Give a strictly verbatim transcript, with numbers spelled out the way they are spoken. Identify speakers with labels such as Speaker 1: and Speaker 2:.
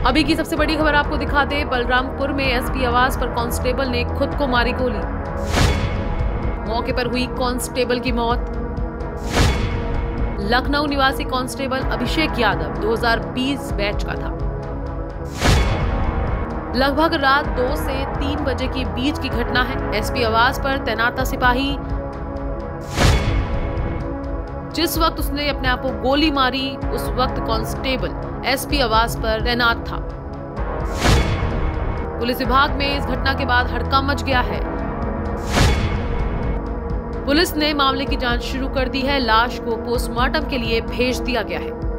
Speaker 1: अभी की सबसे बड़ी खबर आपको दिखा दे, बलरामपुर में एसपी आवास पर कांस्टेबल ने खुद को मारी गोली। मौके पर हुई कांस्टेबल की मौत। लखनऊ निवासी कांस्टेबल अभिषेक यादव दो हज़ार बीस बैच का था। लगभग रात दो से तीन बजे के बीच की घटना है। एसपी आवास पर तैनात सिपाही जिस वक्त उसने अपने आप को गोली मारी, उस वक्त कांस्टेबल एसपी आवास पर तैनात था। पुलिस विभाग में इस घटना के बाद हड़कंप मच गया है। पुलिस ने मामले की जांच शुरू कर दी है। लाश को पोस्टमार्टम के लिए भेज दिया गया है।